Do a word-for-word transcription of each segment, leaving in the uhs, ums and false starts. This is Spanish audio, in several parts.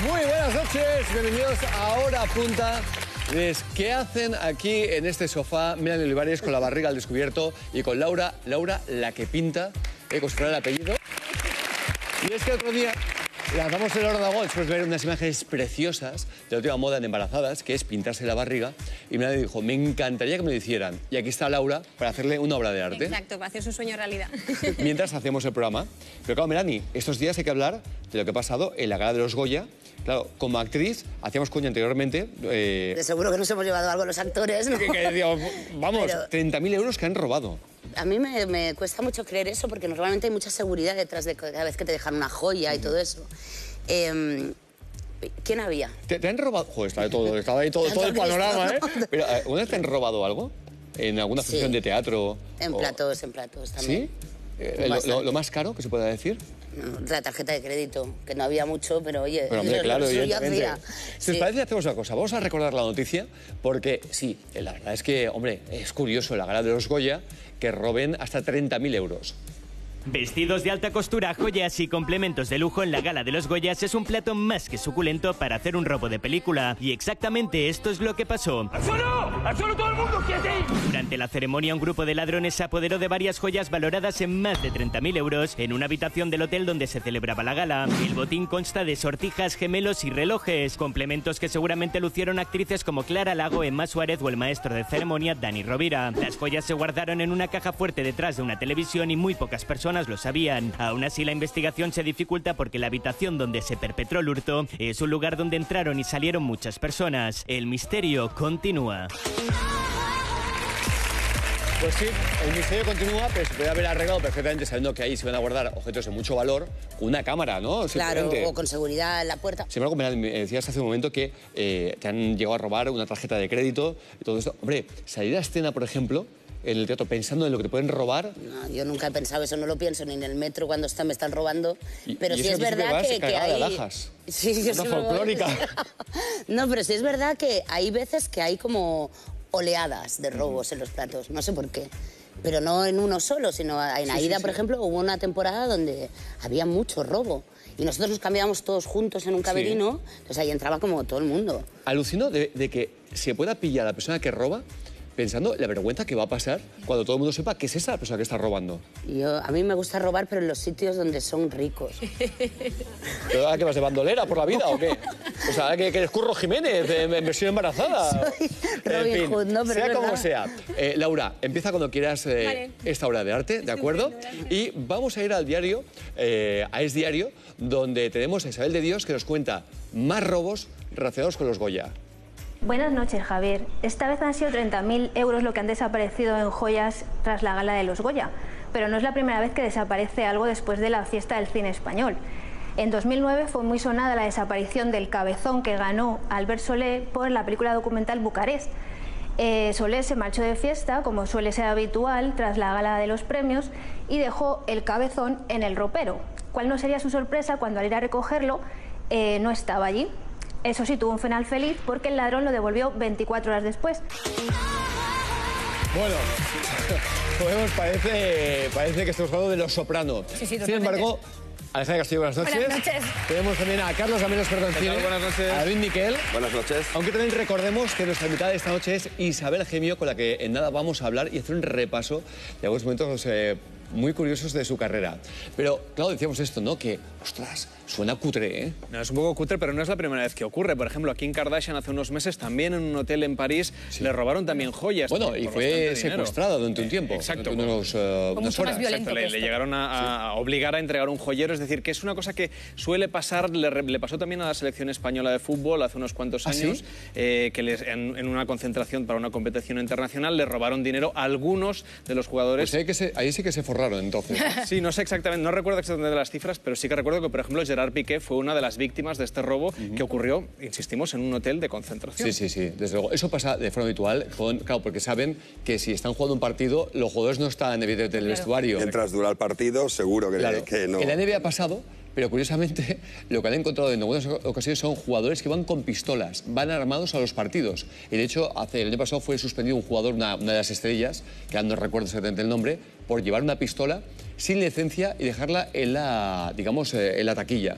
Muy buenas noches, bienvenidos a Hora Punta. ¿Qué hacen aquí en este sofá? Melanie Olivares con la barriga al descubierto y con Laura, Laura la que pinta, eh, como si fuera el apellido. Y es que otro día lanzamos el órdago después de ver unas imágenes preciosas de la última moda en embarazadas, que es pintarse la barriga. Y Melanie dijo, me encantaría que me lo hicieran. Y aquí está Laura para hacerle una obra de arte. Exacto, para hacer su sueño realidad. Mientras hacemos el programa. Pero claro, Melanie, estos días hay que hablar de lo que ha pasado en la gala de los Goya. Claro, como actriz, hacíamos coña anteriormente... Eh, de seguro que nos hemos llevado algo los actores, ¿no? Que, que, digamos, vamos, Pero... treinta mil euros que han robado. A mí me, me cuesta mucho creer eso, porque normalmente hay mucha seguridad detrás de cada vez que te dejan una joya y todo eso. Eh, ¿Quién había? ¿Te, te han robado? Joder, estaba, todo, estaba ahí todo, todo el panorama, ¿eh? Pero, ¿una vez te han robado algo? ¿En alguna función sí. de teatro? En o... platos, en platos también. ¿Sí? Eh, lo, lo, ¿Lo más caro que se pueda decir? La tarjeta de crédito, que no había mucho, pero oye... Pero hombre, claro, evidentemente. Si os sí. parece, hacemos una cosa. Vamos a recordar la noticia, porque sí, la verdad es que, hombre, es curioso la gala de los Goya que roben hasta treinta mil euros. Vestidos de alta costura, joyas y complementos de lujo en la gala de los Goyas es un plato más que suculento para hacer un robo de película. Y exactamente esto es lo que pasó. ¡Al suelo! ¡Al suelo todo el mundo! ¡Quieto! Durante la ceremonia, un grupo de ladrones se apoderó de varias joyas valoradas en más de treinta mil euros en una habitación del hotel donde se celebraba la gala. El botín consta de sortijas, gemelos y relojes, complementos que seguramente lucieron actrices como Clara Lago, Emma Suárez o el maestro de ceremonia Dani Rovira. Las joyas se guardaron en una caja fuerte detrás de una televisión y muy pocas personas lo sabían. Aún así, la investigación se dificulta porque la habitación donde se perpetró el hurto es un lugar donde entraron y salieron muchas personas. El misterio continúa. Pues sí, el misterio continúa, pero se puede haber arreglado perfectamente sabiendo que ahí se van a guardar objetos de mucho valor, con una cámara, ¿no? Claro, o con seguridad en la puerta. Sin embargo, me decías hace un momento que eh, te han llegado a robar una tarjeta de crédito y todo esto. Hombre, salir a escena, por ejemplo, en el teatro pensando en lo que te pueden robar... No, yo nunca he pensado eso, no lo pienso ni en el metro cuando está, me están robando. Y, pero y sí es verdad que, que hay... de alhajas. Sí, yo una folclórica. No, pero sí es verdad que hay veces que hay como oleadas de robos en los platos, no sé por qué. Pero no en uno solo, sino en Aida, sí, sí, sí. por ejemplo, hubo una temporada donde había mucho robo. Y nosotros nos cambiábamos todos juntos en un camerino, sí. entonces ahí entraba como todo el mundo. Alucino de, de que se pueda pillar a la persona que roba pensando la vergüenza que va a pasar cuando todo el mundo sepa que es esa la persona que está robando. Yo, a mí me gusta robar, pero en los sitios donde son ricos. ¿Pero ahora que vas de bandolera por la vida o qué? O sea, que, que eres Curro Jiménez en versión embarazada. Soy Robin en fin, Hood, no, pero sea es como verdad. sea. Eh, Laura, empieza cuando quieras eh, Vale. esta obra de arte, ¿de acuerdo? Y vamos a ir al diario, eh, a Es Diario, donde tenemos a Isabel de Dios que nos cuenta más robos relacionados con los Goya. Buenas noches, Javier. Esta vez han sido treinta mil euros lo que han desaparecido en joyas tras la gala de los Goya. Pero no es la primera vez que desaparece algo después de la fiesta del cine español. En dos mil nueve fue muy sonada la desaparición del cabezón que ganó Albert Solé por la película documental Bucarest. Eh, Solé se marchó de fiesta, como suele ser habitual, tras la gala de los premios y dejó el cabezón en el ropero. ¿Cuál no sería su sorpresa cuando al ir a recogerlo eh, no estaba allí? Eso sí, tuvo un final feliz porque el ladrón lo devolvió veinticuatro horas después. Bueno, pues parece, parece que estamos hablando de Los Soprano. Sí, sí, Sin embargo, Alejandra Castillo, buenas noches. Buenas noches. Tenemos también a Carlos Gamenos Perdoncini. Buenas noches. A David Miquel. Buenas noches. Aunque también recordemos que nuestra invitada de esta noche es Isabel Gemio, con la que en nada vamos a hablar y hacer un repaso de algunos momentos eh, muy curiosos de su carrera. Pero, claro, decíamos esto, ¿no? Que, ostras, suena cutre, ¿eh? No, es un poco cutre, pero no es la primera vez que ocurre. Por ejemplo, a Kim Kardashian hace unos meses también en un hotel en París sí. le robaron también joyas. Bueno, y fue secuestrada durante un tiempo. Exacto. Durante unos, uh, unas horas. Exacto, le, le llegaron a, a obligar a entregar un joyero. Es decir, que es una cosa que suele pasar, le, le pasó también a la selección española de fútbol hace unos cuantos años, ¿ah, sí? eh, que les, en, en una concentración para una competición internacional le robaron dinero a algunos de los jugadores. Pues ahí, que se, ahí sí que se forraron, entonces. Sí, no sé exactamente, no recuerdo exactamente las cifras, pero sí que recuerdo que, por ejemplo, Gerard Piqué fue una de las víctimas de este robo uh-huh. que ocurrió, insistimos, en un hotel de concentración. Sí, sí, sí, desde luego. Eso pasa de forma habitual, con, claro, porque saben que si están jugando un partido, los jugadores no están evidentemente en el vestuario. Mientras dura el partido, seguro que, claro. que no. En la N B A ha pasado, pero curiosamente lo que han encontrado en algunas ocasiones son jugadores que van con pistolas, van armados a los partidos. Y de hecho, hace, el año pasado fue suspendido un jugador, una, una de las estrellas, que no recuerdo exactamente el nombre, por llevar una pistola sin licencia y dejarla en la, digamos, eh, en la taquilla.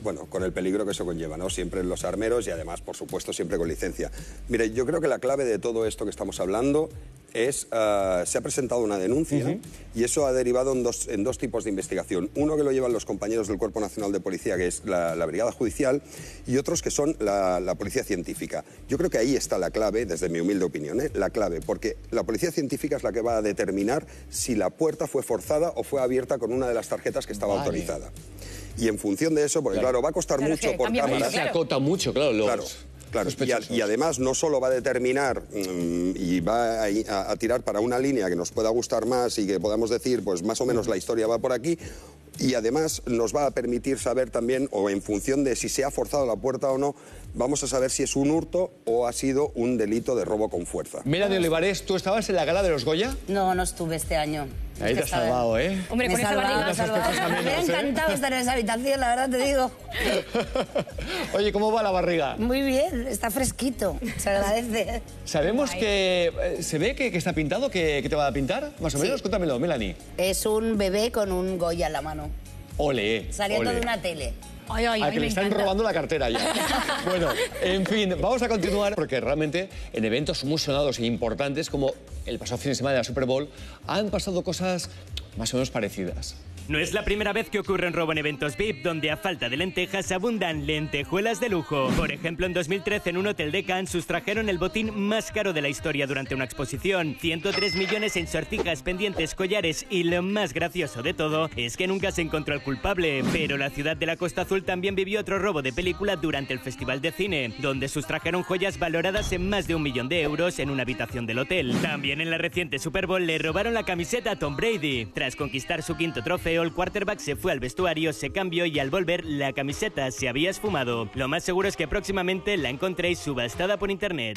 bueno, con el peligro que eso conlleva, ¿no? Siempre en los armeros y además, por supuesto, siempre con licencia. Mire, yo creo que la clave de todo esto que estamos hablando es, uh, se ha presentado una denuncia uh-huh. y eso ha derivado en dos, en dos tipos de investigación. Uno que lo llevan los compañeros del Cuerpo Nacional de Policía, que es la, la Brigada Judicial, y otros que son la, la Policía Científica. Yo creo que ahí está la clave, desde mi humilde opinión, ¿eh? la clave, porque la Policía Científica es la que va a determinar si la puerta fue forzada o fue abierta con una de las tarjetas que estaba vale. autorizada. Y en función de eso, porque claro, claro va a costar claro, mucho por cámaras. Se acota mucho, claro. Los... claro. Claro, y, a, y además no solo va a determinar mmm, y va a, a, a tirar para una línea que nos pueda gustar más y que podamos decir, pues más o menos la historia va por aquí, y además nos va a permitir saber también, o en función de si se ha forzado la puerta o no, vamos a saber si es un hurto o ha sido un delito de robo con fuerza. Melanie Olivares, ¿tú estabas en la gala de los Goya? No, no estuve este año. Ahí te has salvado, ¿eh? Hombre, con esa barriga. Me ha encantado ¿eh? estar en esa habitación, la verdad te digo. Oye, ¿cómo va la barriga? Muy bien, está fresquito, se agradece. ¿Sabemos Ay. que eh, se ve que, que está pintado, que, que te va a pintar? Más o sí. menos, cuéntamelo, Melanie. Es un bebé con un Goya en la mano. Ole, Saliendo ole. de una tele. Ay, ay, a ay, que le están encanta. robando la cartera ya. Bueno, en fin, vamos a continuar porque realmente en eventos muy sonados e importantes como el pasado fin de semana de la Super Bowl han pasado cosas más o menos parecidas. No es la primera vez que ocurre un robo en eventos V I P, donde a falta de lentejas abundan lentejuelas de lujo. Por ejemplo, en dos mil trece, en un hotel de Cannes, sustrajeron el botín más caro de la historia durante una exposición. ciento tres millones en sortijas, pendientes, collares, y lo más gracioso de todo es que nunca se encontró al culpable. Pero la ciudad de la Costa Azul también vivió otro robo de película durante el Festival de Cine, donde sustrajeron joyas valoradas en más de un millón de euros en una habitación del hotel. También en la reciente Super Bowl le robaron la camiseta a Tom Brady. Tras conquistar su quinto trofeo, el quarterback se fue al vestuario, se cambió y al volver la camiseta se había esfumado. Lo más seguro es que próximamente la encontréis subastada por internet.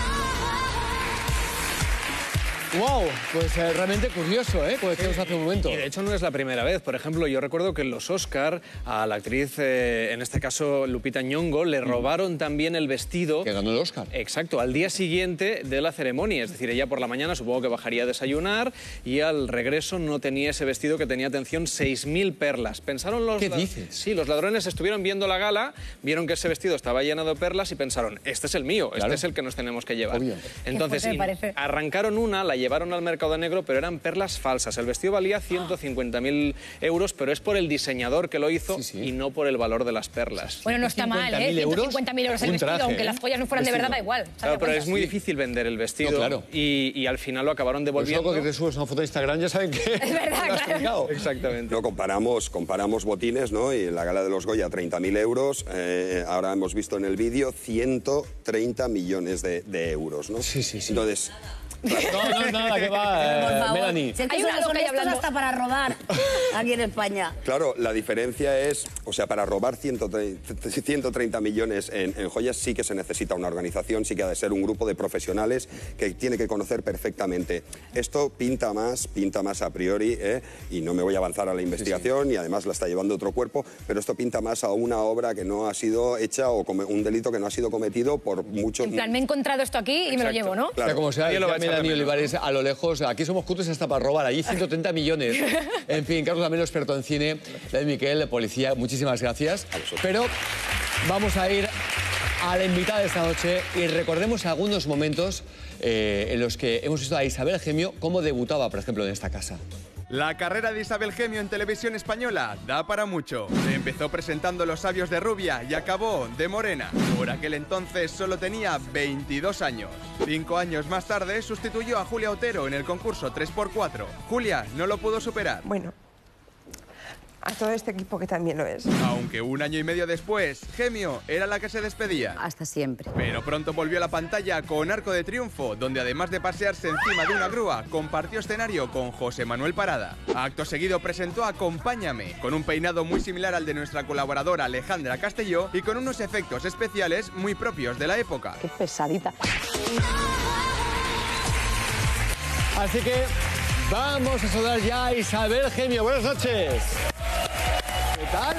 Wow, pues eh, realmente curioso, ¿eh? Como decíamos hace un momento. Y de hecho no es la primera vez. Por ejemplo, yo recuerdo que en los Oscar a la actriz, eh, en este caso Lupita Nyong'o, le robaron también el vestido. Que ganó el Oscar. Exacto, al día siguiente de la ceremonia. Es decir, ella por la mañana supongo que bajaría a desayunar y al regreso no tenía ese vestido que tenía, atención, seis mil perlas. Pensaron los... ¿Qué dices? Sí, los ladrones estuvieron viendo la gala, vieron que ese vestido estaba lleno de perlas y pensaron, este es el mío, claro. este es el que nos tenemos que llevar. Obvio. Entonces, arrancaron una, la llevaron al mercado negro, pero eran perlas falsas. El vestido valía ciento cincuenta mil euros, pero es por el diseñador que lo hizo sí, sí. y no por el valor de las perlas. Bueno, no está mal, ¿eh? ciento cincuenta mil euros el vestido, traje, aunque ¿eh? las joyas no fueran vestido. de verdad, da igual. Claro, pero es muy difícil vender el vestido no, claro. y, y al final lo acabaron devolviendo. Pues loco que te subes una foto de Instagram, ya saben que... Es verdad, claro. Exactamente. No, comparamos, comparamos botines, ¿no? Y en la gala de los Goya, treinta mil euros. Eh, ahora hemos visto en el vídeo ciento treinta millones de, de euros, ¿no? Sí, sí, sí. Entonces... No, no, nada, que va, eh, Melanie. Si es que hay una loca hablando hasta para robar aquí en España. Claro, la diferencia es, o sea, para robar ciento treinta millones en, en joyas sí que se necesita una organización, sí que ha de ser un grupo de profesionales que tiene que conocer perfectamente. Esto pinta más, pinta más a priori, ¿eh? Y no me voy a avanzar a la investigación, sí, sí. y además la está llevando otro cuerpo, pero esto pinta más a una obra que no ha sido hecha o un delito que no ha sido cometido por muchos... En plan, me he encontrado esto aquí y Exacto. me lo llevo, ¿no? Claro, o sea, como sea, Melanie Olivares a lo lejos, aquí somos cutres hasta para robar, allí ciento treinta millones. En fin, Carlos Lamelo, experto en cine, David Miquel, policía, muchísimas gracias. Pero vamos a ir a la invitada de esta noche y recordemos algunos momentos eh, en los que hemos visto a Isabel Gemio cómo debutaba, por ejemplo, en esta casa. La carrera de Isabel Gemio en televisión española da para mucho. Se empezó presentando Los sabios de rubia y acabó de morena. Por aquel entonces solo tenía veintidós años. Cinco años más tarde sustituyó a Julia Otero en el concurso tres por cuatro. Julia no lo pudo superar. Bueno, a todo este equipo que también lo es. Aunque un año y medio después, Gemio era la que se despedía. Hasta siempre. Pero pronto volvió a la pantalla con Arco de Triunfo, donde además de pasearse encima de una grúa, compartió escenario con José Manuel Parada. Acto seguido presentó Acompáñame, con un peinado muy similar al de nuestra colaboradora Alejandra Castelló y con unos efectos especiales muy propios de la época. Qué pesadita. Así que vamos a saludar ya a Isabel Gemio. Buenas noches. ¿Qué tal?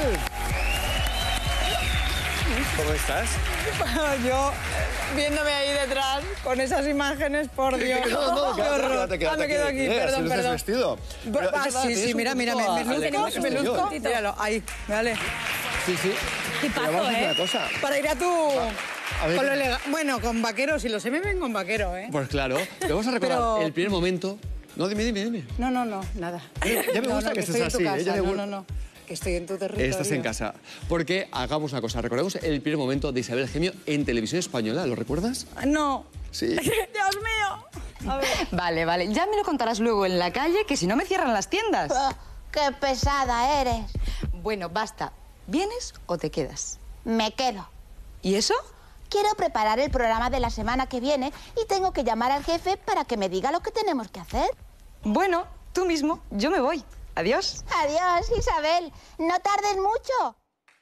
¿Cómo estás? Yo, viéndome ahí detrás, con esas imágenes, por Dios. No, no, quédate, qué horror. quédate, quédate, ah, me quedo aquí, eh, perdón, si perdón. Vestido. Ah, sí, sí, mira, mira, me, me luzco, me luzco. Míralo, ahí, vale. Sí, sí. Tipazo, Pero vamos a hacer ¿eh? una cosa. Para ir a tu... A ver, con lo elega- bueno, con vaqueros, si los M ven con vaquero, ¿eh? Pues claro, te vamos a recordar Pero- el primer momento. No, dime, dime, dime. No, no, no, nada. Ya me No, gusta no, que estés estoy en tu así, ¿eh? casa, Ya me no, gu- no, no, que estoy en tu territorio. Estás en casa. Porque hagamos una cosa. Recordemos el primer momento de Isabel Gemio en Televisión Española. ¿Lo recuerdas? No. Sí. Dios mío. A ver. Vale, vale. Ya me lo contarás luego en la calle, que si no me cierran las tiendas. Oh, ¡Qué pesada eres! Bueno, basta. ¿Vienes o te quedas? Me quedo. ¿Y eso? Quiero preparar el programa de la semana que viene y tengo que llamar al jefe para que me diga lo que tenemos que hacer. Bueno, tú mismo. Yo me voy. Adiós. Adiós, Isabel. No tardes mucho.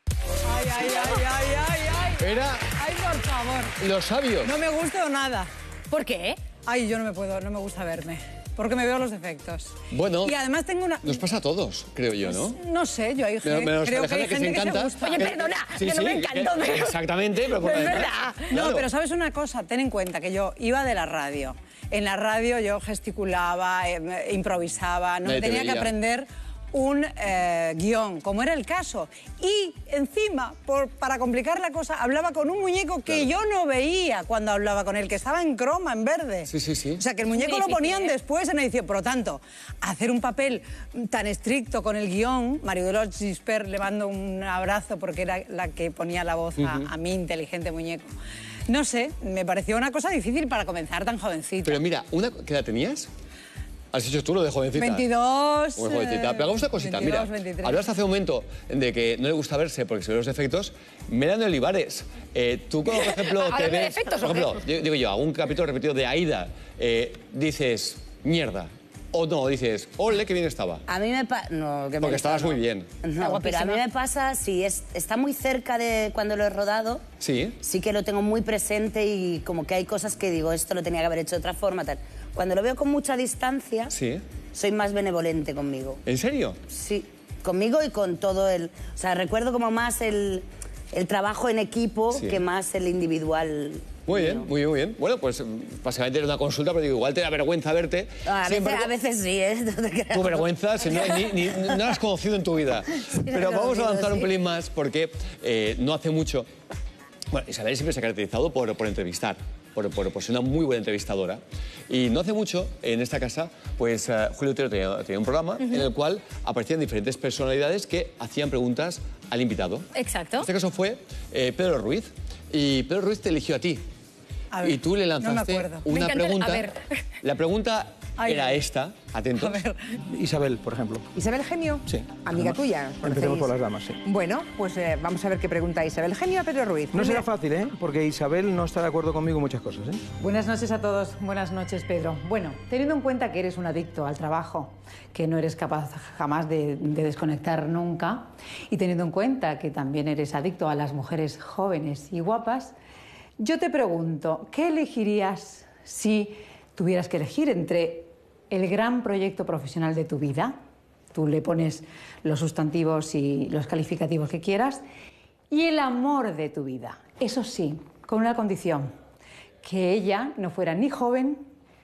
Ay, ay, ay, ay, ay, ay. Era Ay, por favor. Los Sabios. No me gusta nada. ¿Por qué? Ay, yo no me puedo, no me gusta verme. Porque me veo los defectos. Bueno, Y además tengo una... nos pasa a todos, creo yo, ¿no? No sé, yo hay Pero- gente, menos creo que hay Alejandra, que se gente que se encanta. gusta. Oye, Que- perdona, sí, que no sí, me encantó. que- pero- Exactamente, pero por Es además- verdad. No, Claro. pero ¿sabes una cosa? Ten en cuenta que yo iba de la radio. En la radio yo gesticulaba, eh, improvisaba, no Nadie te tenía que veía. aprender un eh, guión, como era el caso. Y encima, por, para complicar la cosa, hablaba con un muñeco que yo no veía cuando hablaba con él, que estaba en croma, en verde. Sí, sí, sí. O sea, que el muñeco Muy lo difícil, ponían ¿eh? después en edición. Por lo tanto, hacer un papel tan estricto con el guión, Maridolor Gisper, le mando un abrazo porque era la que ponía la voz a, a mi inteligente muñeco. No sé, me pareció una cosa difícil para comenzar tan jovencita. Pero mira, una, ¿qué edad tenías? Has dicho tú lo de jovencita. veintidós. Muy jovencita. Pero hagamos una cosita. veintidós, Mira, veintitrés. hablaste hace un momento de que no le gusta verse porque se ve los defectos. Melanie Olivares, eh, tú como, por ejemplo, te ¿Hablar de ves... defectos o por ejemplo, yo- digo yo, algún capítulo repetido de Aida, eh, dices, mierda. O no, dices, ole, qué bien estaba. A mí me pasa... No, que me Porque estabas no. muy bien. No, pero a mí me pasa, si es, está muy cerca de cuando lo he rodado, Sí. sí que lo tengo muy presente y como que hay cosas que digo, esto lo tenía que haber hecho de otra forma, tal. Cuando lo veo con mucha distancia, Sí. soy más benevolente conmigo. ¿En serio? Sí, conmigo y con todo el... O sea, recuerdo como más el, el trabajo en equipo Sí. que más el individual. Muy bien, muy bien, muy bien. Bueno, pues mm, básicamente era una consulta, pero digo, igual te da vergüenza verte. A Sin veces, embargo, a veces sí, ¿eh? No te creas. Tu vergüenza, si no, ni, ni- no la has conocido en tu vida. Pero la he vamos a conocido, avanzar un sí. pelín más porque eh, no hace mucho... Bueno, Isabel siempre se ha caracterizado por, por entrevistar, por, por, por ser una muy buena entrevistadora. Y no hace mucho, en esta casa, pues eh, Julio Otero tenía, tenía un programa en el cual aparecían diferentes personalidades que hacían preguntas al invitado. Exacto. En este caso fue eh, Pedro Ruiz. Y Pedro Ruiz te eligió a ti. A ver, y tú le no me lanzaste acuerdo. Me una encanta- pregunta. a ver. La pregunta Ay, era ay. esta, atentos. A ver. Isabel, por ejemplo. Isabel Genio, Sí. amiga Además, tuya. Empecemos ¿conocéis? por las damas, sí. Bueno, pues eh, vamos a ver qué pregunta Isabel Genio a Pedro Ruiz. No será Primera- fácil, ¿eh? Porque Isabel no está de acuerdo conmigo en muchas cosas, ¿eh? Buenas noches a todos. Buenas noches, Pedro. Bueno, teniendo en cuenta que eres un adicto al trabajo, que no eres capaz jamás de, de desconectar nunca, y teniendo en cuenta que también eres adicto a las mujeres jóvenes y guapas, yo te pregunto, ¿qué elegirías si tuvieras que elegir entre el gran proyecto profesional de tu vida? Tú le pones los sustantivos y los calificativos que quieras, y el amor de tu vida. Eso sí, con una condición, que ella no fuera ni joven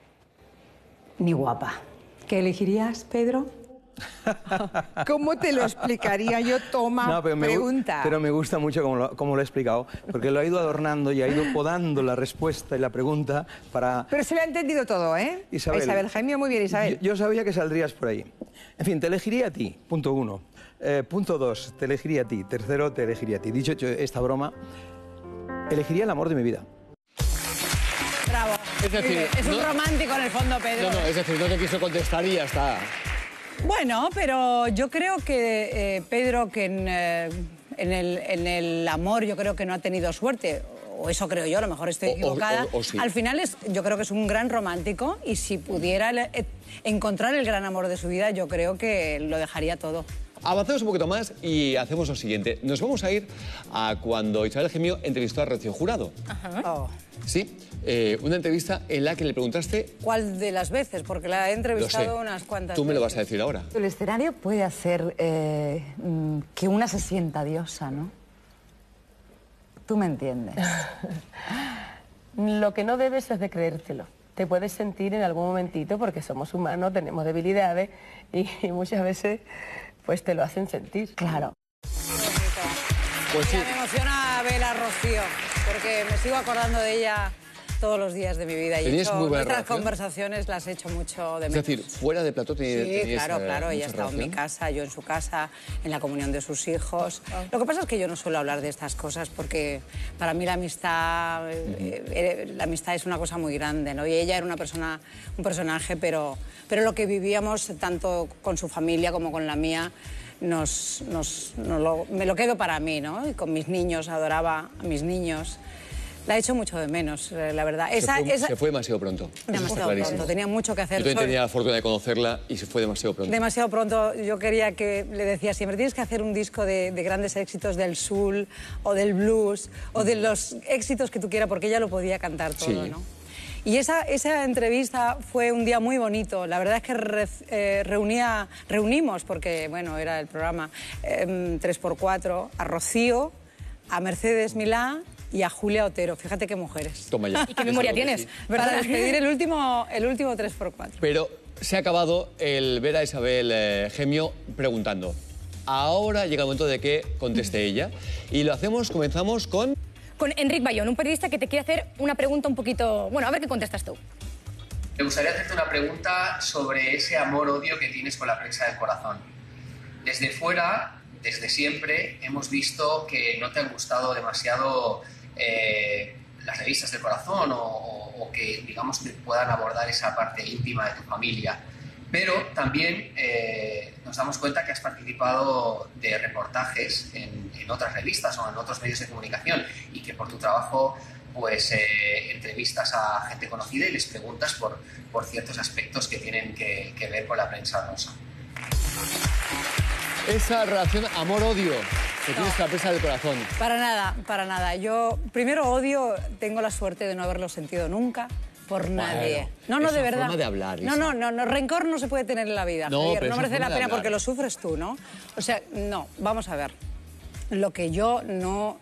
ni guapa. ¿Qué elegirías, Pedro? ¿Cómo te lo explicaría yo? Toma, No, pero me, gu- pregunta. pero me gusta mucho como lo, como lo he explicado, porque lo ha ido adornando y ha ido podando la respuesta y la pregunta para... Pero se le ha entendido todo, ¿eh? Isabel. A Isabel Genio, muy bien, Isabel. Yo, yo sabía que saldrías por ahí. En fin, te elegiría a ti, punto uno. Eh, punto dos, te elegiría a ti. Tercero, te elegiría a ti. Dicho hecho esta broma, elegiría el amor de mi vida. Bravo. Es decir, Muy bien. es un no- romántico en el fondo, Pedro. No, no, es decir, no te quiso contestar y ya está. Bueno, pero yo creo que eh, Pedro, que en, eh, en el, en el amor yo creo que no ha tenido suerte, o eso creo yo, a lo mejor estoy O- o- equivocada. o- o sí. Al final es, yo creo que es un gran romántico y si pudiera le- eh, encontrar el gran amor de su vida, yo creo que lo dejaría todo. Avanzamos un poquito más y hacemos lo siguiente. Nos vamos a ir a cuando Isabel Gemio entrevistó a Rocío Jurado. Oh. Sí, eh, una entrevista en la que le preguntaste... ¿Cuál de las veces? Porque la he Lo sé, entrevistado unas cuantas tú me lo vas veces. a decir ahora. El escenario puede hacer eh, mm, que una se sienta diosa, ¿no? Tú me entiendes. Lo que no debes es de creértelo. Te puedes sentir en algún momentito, porque somos humanos, tenemos debilidades y, y muchas veces pues te lo hacen sentir. Claro. Pues sí. Me emociona ver a Rocío, porque me sigo acordando de ella todos los días de mi vida. Y ¿Tenías hecho, muy buena nuestras relación? conversaciones las he hecho mucho de Es menos. decir, fuera de plató tenías, Sí, tenías, claro, eh, claro. Ella mucha estaba en mi relación. casa, yo en su casa, en la comunión de sus hijos. Lo que pasa es que yo no suelo hablar de estas cosas porque para mí la amistad, eh, eh, la amistad es una cosa muy grande, ¿no? Y ella era una persona, un personaje, pero, pero lo que vivíamos tanto con su familia como con la mía, nos, nos, nos lo, me lo quedo para mí, ¿no? Y con mis niños, adoraba a mis niños. La he hecho mucho de menos, la verdad. Esa, se, fue, esa... se fue demasiado pronto. Demasiado pronto, tenía mucho que hacer. Yo también tenía la fortuna de conocerla y se fue demasiado pronto. Demasiado pronto. Yo quería que, le decía siempre, tienes que hacer un disco de, de grandes éxitos del soul o del blues o de los éxitos que tú quieras, porque ella lo podía cantar todo, Sí. ¿no? Y esa, esa entrevista fue un día muy bonito. La verdad es que re, eh, reunía, reunimos, porque bueno, era el programa eh, tres por cuatro, a Rocío, a Mercedes Milá y a Julia Otero. Fíjate qué mujeres. Toma ya. ¿Y qué memoria tienes? Sí. Para despedir el último, el último tres por cuatro. Pero se ha acabado el ver a Isabel eh, Gemio preguntando. Ahora llega el momento de que conteste ella. Y lo hacemos, comenzamos con... Con Enric Bayón, un periodista que te quiere hacer una pregunta un poquito... Bueno, a ver qué contestas tú. Me gustaría hacerte una pregunta sobre ese amor-odio que tienes con la prensa del corazón. Desde fuera, desde siempre, hemos visto que no te han gustado demasiado eh, las revistas del corazón o, o, o que, digamos, que puedan abordar esa parte íntima de tu familia. Pero también eh, nos damos cuenta que has participado de reportajes en, en otras revistas o en otros medios de comunicación y que por tu trabajo pues eh, entrevistas a gente conocida y les preguntas por, por ciertos aspectos que tienen que, que ver con la prensa rosa. Esa relación amor-odio que tienes con la prensa del corazón. Para nada, para nada. Yo primero odio, tengo la suerte de no haberlo sentido nunca. Por nadie. No, no, es de una verdad. forma de hablar, no, Isa. no, no, no, rencor no se puede tener en la vida, No, Javier. pero No es una merece la forma de pena hablar. porque lo sufres tú, ¿no? O sea, no, vamos a ver. Lo que yo no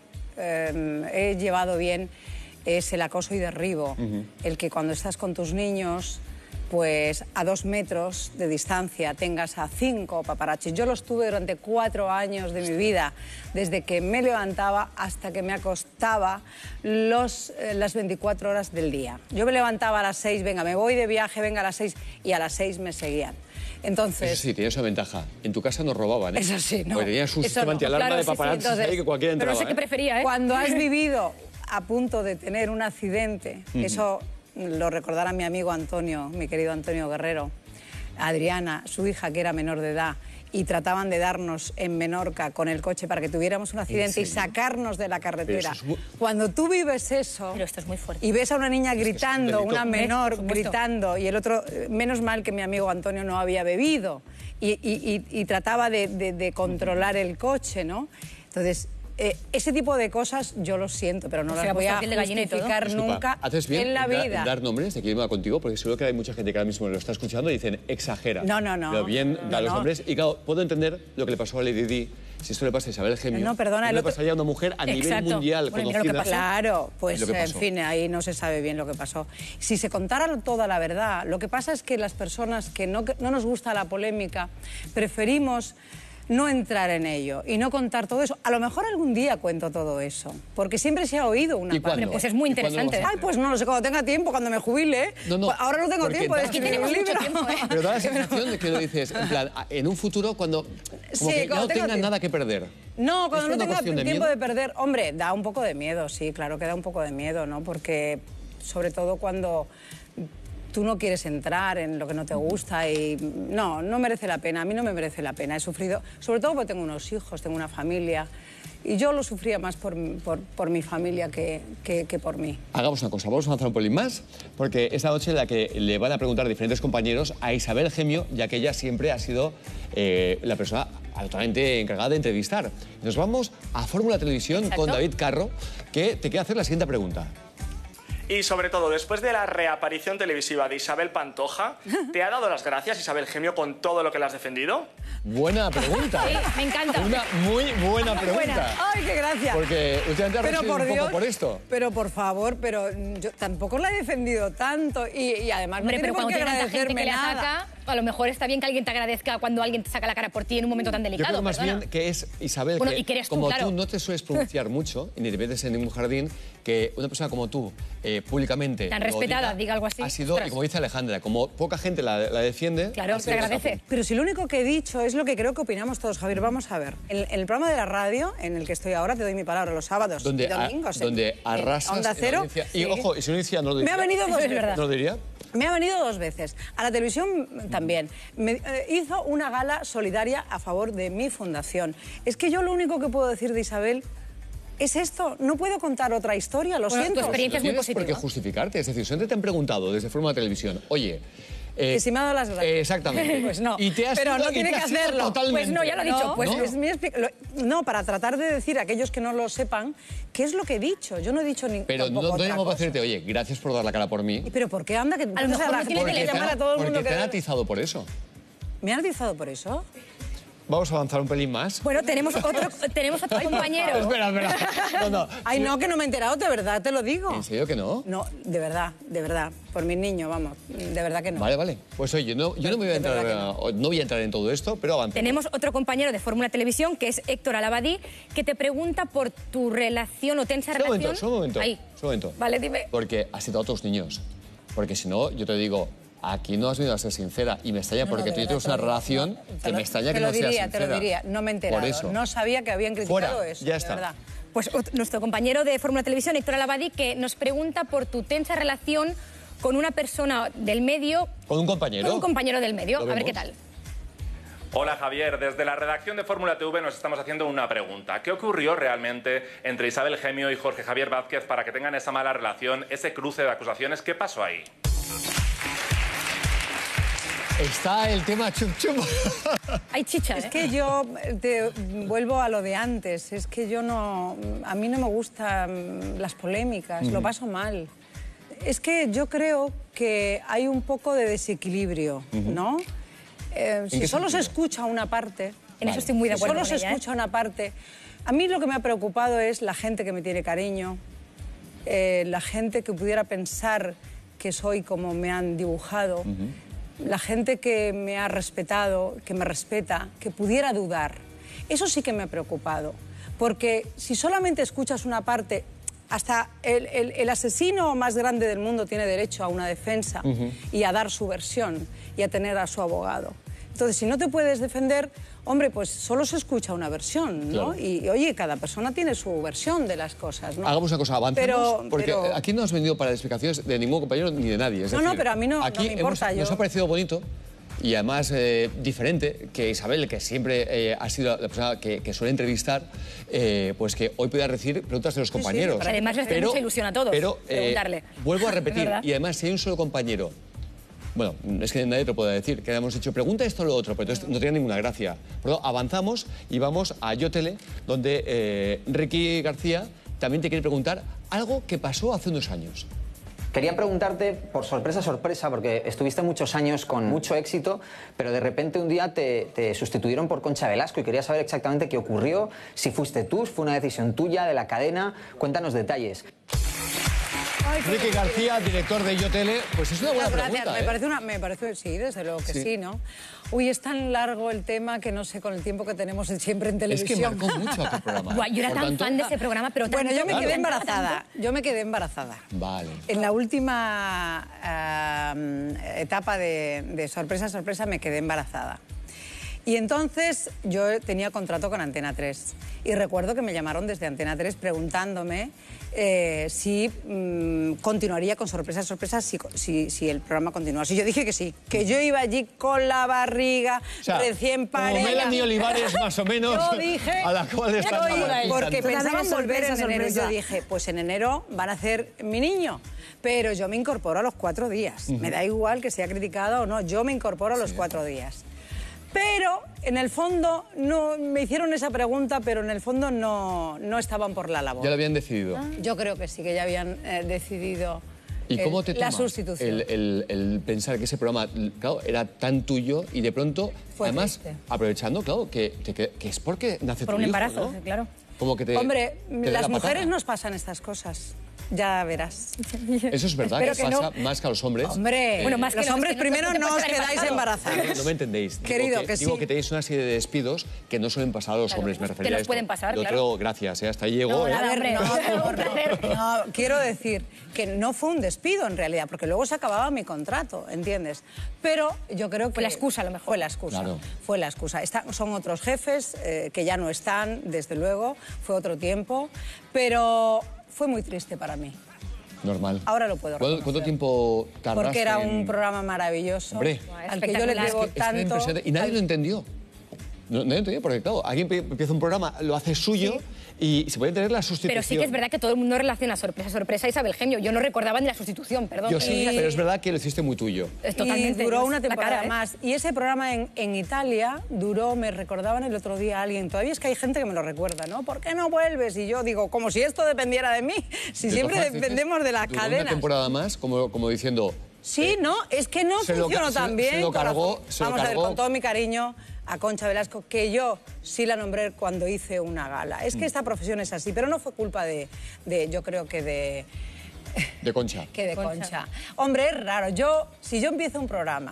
eh, he llevado bien es el acoso y derribo. Ujú. El que cuando estás con tus niños, pues a dos metros de distancia tengas a cinco paparachis. Yo los tuve durante cuatro años de mi vida, desde que me levantaba hasta que me acostaba los, eh, las veinticuatro horas del día. Yo me levantaba a las seis, venga, me voy de viaje, venga a las seis, y a las seis me seguían. Entonces... Eso sí, tenías una ventaja. En tu casa no robaban, ¿eh? Eso sí, no. Porque tenías un Eso sistema no. antialarma Claro, de sí, sí, paparazzis entonces- ahí que cualquiera entraba, Pero no sé qué ¿eh? prefería, ¿eh? Cuando has vivido a punto de tener un accidente, Ujú. eso lo recordará mi amigo Antonio, mi querido Antonio Guerrero, Adriana, su hija que era menor de edad, y trataban de darnos en Menorca con el coche para que tuviéramos un accidente y serio? sacarnos de la carretera. Pero eso es muy- Cuando tú vives eso Pero esto es muy fuerte. y ves a una niña gritando, delito. una menor Por supuesto. gritando, y el otro, eh, menos mal que mi amigo Antonio no había bebido y, y- y- y trataba de, de- de controlar el coche, ¿no? Entonces, eh, ese tipo de cosas yo lo siento, pero no Se las ha voy puesto a la piel de gallina y todo. justificar Disculpa, nunca haces bien en la da- vida. dar nombres de quién va contigo, porque seguro que hay mucha gente que ahora mismo lo está escuchando y dicen exagera. No, no, no. Pero bien, No, da los no. nombres. Y claro, puedo entender lo que le pasó a Lady Di. Si esto le pasa a Isabel Gemio, No, perdona, ¿qué el le otro- pasaría a una mujer a nivel Exacto. mundial Bueno, mira lo que conocida? pasó. Claro, pues Lo que en pasó. fin, ahí no se sabe bien lo que pasó. Si se contara toda la verdad, lo que pasa es que las personas que no, que no nos gusta la polémica, preferimos no entrar en ello y no contar todo eso. A lo mejor algún día cuento todo eso, porque siempre se ha oído una ¿Y parte. cuándo? Pues es muy ¿Y cuándo lo interesante. vas a Ay, hacer? pues no lo sé, cuando tenga tiempo, cuando me jubile. No, no, Pues ahora no tengo porque tiempo de da- escribir un Tenemos libro. mucho tiempo, ¿eh? Pero da la sensación de que lo dices, en plan, a- en un futuro cuando como Sí, que ya cuando no tenga tengan tiempo. nada que perder. No, cuando ¿Es no una tenga cuestión de tiempo miedo? de perder, hombre, da un poco de miedo, sí, claro que da un poco de miedo, ¿no? Porque sobre todo cuando tú no quieres entrar en lo que no te gusta y no, no merece la pena, a mí no me merece la pena, he sufrido, sobre todo porque tengo unos hijos, tengo una familia y yo lo sufría más por, por, por mi familia que, que, que por mí. Hagamos una cosa, vamos a avanzar un pelín más, porque esta noche en la que le van a preguntar diferentes compañeros a Isabel Gemio, ya que ella siempre ha sido eh, la persona totalmente encargada de entrevistar. Nos vamos a Fórmula Televisión Exacto. con David Carro, que te quiere hacer la siguiente pregunta. Y sobre todo, después de la reaparición televisiva de Isabel Pantoja, ¿te ha dado las gracias Isabel Gemio con todo lo que le has defendido? Buena pregunta. Sí, me encanta. Una muy buena pregunta. Buena. Ay, qué gracia. Porque últimamente ha Pero recibido por un Dios, poco por esto. Pero por favor, pero yo tampoco la he defendido tanto y, y además Hombre, no pero tiene por cuando qué tiene tanta gente agradecerme que le nada. ataca, a lo mejor está bien que alguien te agradezca cuando alguien te saca la cara por ti en un momento tan Yo delicado. creo más perdona. bien que es Isabel, Bueno, que y que eres tú, como claro. tú no te sueles pronunciar mucho y ni te metes en ningún jardín, que una persona como tú, eh, públicamente... Tan lo respetada, diga, diga algo así. Ha sido, Ostras. y como dice Alejandra, como poca gente la, la defiende... Claro, ha se sido agradece. esa- Pero si lo único que he dicho es lo que creo que opinamos todos, Javier. Vamos a ver. En, en el programa de la radio, en el que estoy ahora, te doy mi palabra, los sábados Donde, y domingos. a- donde en- arrasas en Onda en la Cero. audiencia. Y sí. ojo, y si no decía, no lo Me diría. ha venido dos Eso es veces. verdad. ¿No lo diría? Me ha venido dos veces. A la televisión también. Me, eh, hizo una gala solidaria a favor de mi fundación. Es que yo lo único que puedo decir de Isabel es esto. No puedo contar otra historia, lo Bueno, tu siento. experiencia No tienes por qué justificarte. Es decir, si te han preguntado desde Forma de Televisión, oye... eh, Que si me ha dado las gracias. Exactamente. Pues no. Y te has pero ido- no y tiene te que has ido hacerlo. totalmente. Pues no, ya lo ha dicho. No, Pues ¿no? es mi expli- lo- no, para tratar de decir a aquellos que no lo sepan, ¿qué es lo que he dicho? Yo no he dicho ni Pero no, tampoco no otra llamo para cosa. decirte, oye, gracias por dar la cara por mí. ¿Y pero por qué anda? Que A lo mejor no tiene Porque que te llamar han- a todo el mundo porque que... te han atizado por eso. ¿Me han atizado por eso? Vamos a avanzar un pelín más. Bueno, tenemos otro, tenemos otro compañero. Espera, espera. No, no. Ay, no, que no me he enterado, de verdad, te lo digo. ¿En serio que no? No, de verdad, de verdad. Por mis niños, vamos, de verdad que no. Vale, vale. Pues oye, no, yo no me voy a De entrar, verdad que no. voy a entrar en todo esto, pero avanza. Tenemos otro compañero de Fórmula Televisión, que es Héctor Alabadí, que te pregunta por tu relación o tensa Solo un relación. momento, solo un momento. Ahí. Solo un momento. Vale, dime. Porque has citado a tus niños. Porque si no, yo te digo, aquí no has venido a ser sincera. Y me extraña No, no, porque de tú y yo verdad, tenemos una te lo digo. relación No, te que lo- me extraña te que lo no seas diría, sincera. Te lo diría, no me he enterado. Por eso. No sabía que habían criticado Fuera, eso, ya de está. verdad. Pues ot- nuestro compañero de Fórmula Televisión, Héctor Alabadí, que nos pregunta por tu tensa relación con una persona del medio. Con un compañero. Con un compañero del medio. Lo A ver vemos. qué tal. Hola Javier, desde la redacción de Fórmula T V nos estamos haciendo una pregunta. ¿Qué ocurrió realmente entre Isabel Gemio y Jorge Javier Vázquez para que tengan esa mala relación, ese cruce de acusaciones? ¿Qué pasó ahí? Está el tema chum chum. Hay chicha, Es ¿eh? que yo te vuelvo a lo de antes. Es que yo no... A mí no me gustan las polémicas, Mm. lo paso mal. Es que yo creo que hay un poco de desequilibrio, ¿no? Eh, si qué solo se sentido? escucha una parte... En eso estoy muy de si acuerdo solo con se ella, ¿eh? escucha una parte... A mí lo que me ha preocupado es la gente que me tiene cariño, eh, la gente que pudiera pensar que soy como me han dibujado, la gente que me ha respetado, que me respeta, que pudiera dudar. Eso sí que me ha preocupado, porque si solamente escuchas una parte, hasta el, el- el asesino más grande del mundo tiene derecho a una defensa Ujú. y a dar su versión y a tener a su abogado. Entonces, si no te puedes defender, hombre, pues solo se escucha una versión, ¿no? Claro. Y, y, oye, cada persona tiene su versión de las cosas, ¿no? Hagamos una cosa, avancemos, Pero- porque pero- aquí no has venido para explicaciones de ningún compañero ni de nadie. Es No, no, decir, pero a mí no- no aquí me importa, hemos- Nos yo- ha parecido bonito y además eh, diferente que Isabel, que siempre eh, ha sido la persona que, que suele entrevistar, eh, pues que hoy pueda recibir preguntas de los compañeros. pero además les hace Pero- mucha ilusión a todos pero, eh, preguntarle. vuelvo a Es repetir, verdad. y además si hay un solo compañero. Bueno, es que nadie te lo puede decir, que hemos dicho, pregunta esto o lo otro, pero entonces no tiene ninguna gracia. Por lo tanto, avanzamos y vamos a Yotele, donde eh, Ricky García también te quiere preguntar algo que pasó hace unos años. Quería preguntarte, por sorpresa, sorpresa, porque estuviste muchos años con mucho éxito, pero de repente un día te, te sustituyeron por Concha Velasco y quería saber exactamente qué ocurrió, si fuiste tú, fue una decisión tuya, de la cadena, cuéntanos detalles. Ricky García, director de Yotele, pues es una buena Gracias, pregunta, me ¿eh? parece una, me parece, sí, desde luego que Sí. sí. ¿no? Uy, es tan largo el tema que no sé, con el tiempo que tenemos siempre en Es que televisión. marcó mucho aquel programa. Buah, yo era Por tan tanto- fan de ese programa, pero Bueno, tanto, yo me tanto, quedé tanto, embarazada. tanto. Yo me quedé embarazada. Vale. En la última ah, etapa de, de sorpresa, sorpresa, me quedé embarazada. Y entonces yo tenía contrato con Antena tres. Y recuerdo que me llamaron desde Antena tres preguntándome eh, si mm, continuaría con sorpresa, sorpresa, si, si, si el programa continuase. Y yo dije que sí, que yo iba allí con la barriga, O sea, recién como parida. Melanie Olivares, más o menos, Yo dije, a la cual está Yo iba, Martín porque Santos. pensaban Todavía volver en sorpresa, enero. sorpresa. Yo dije, pues en enero van a hacer mi niño. Pero yo me incorporo a los cuatro días. Ujú. Me da igual que sea criticado o no, yo me incorporo a los cuatro días. Pero en el fondo, no, me hicieron esa pregunta, pero en el fondo no, no estaban por la labor. Ya lo habían decidido. Yo creo que sí, que ya habían eh, decidido ¿Y cómo te la tomas sustitución. el, el, el pensar que ese programa, claro, era tan tuyo y de pronto, Fue además, triste. aprovechando, claro, que, te, que, que es porque nace Por tu un hijo, embarazo, ¿no? claro. Como que te, Hombre, te dé las la mujeres patada. nos pasan estas cosas. Ya verás. Eso es verdad, que, Espero que pasa no. más que a los hombres. Hombre, Eh, bueno, más que los hombres es que no primero te- no te no os puedes quedáis embarazado. embarazados. No, no me entendéis. Digo Querido, que digo sí. que tenéis una serie de despidos que no suelen pasar a los Claro, hombres, me que refería nos a esto. pueden pasar, Lo claro. otro, gracias, ¿eh? hasta ahí llegó. No, ¿eh? nada, hombre, no, un placer. No, quiero decir que no fue un despido en realidad, porque luego se acababa mi contrato, ¿entiendes? Pero yo creo que... Fue la excusa, a lo mejor. Fue la excusa, Claro. fue la excusa. Está- son otros jefes eh, que ya no están, desde luego, fue otro tiempo, pero fue muy triste para mí. Normal. Ahora lo puedo ¿Cuánto, reconocer. cuánto tiempo tardaste Porque era en- un programa maravilloso, Hombre. al que yo le Espectacular. debo Es que era tanto... impresionante. Y nadie lo entendió. No, nadie lo entendió porque, claro, alguien pe- empieza un programa, lo hace suyo y se puede tener la sustitución. Pero sí que es verdad que todo el mundo relaciona sorpresa, sorpresa a Isabel Gemio. Yo no recordaba ni la sustitución, perdón. Yo sí, Y- pero es verdad que lo hiciste muy tuyo. Es totalmente. Y duró una la temporada cara, ¿eh? más. Y ese programa en, en Italia duró, me recordaban el otro día alguien, todavía es que hay gente que me lo recuerda, ¿no? ¿Por qué no vuelves? Y yo digo, como si esto dependiera de mí, si De siempre todas formas, dependemos de las duró cadenas. una temporada más, como, como diciendo... Sí, no, es que no se lo funcionó ca- se- tan bien. se lo cargó- corazón. se lo Vamos a ver, cargó. con todo mi cariño a Concha Velasco, que yo sí la nombré cuando hice una gala. Es que Mm. esta profesión es así, pero no fue culpa de, de yo creo que de... De Concha. que de Concha. Concha. Hombre, es raro. Yo, si yo empiezo un programa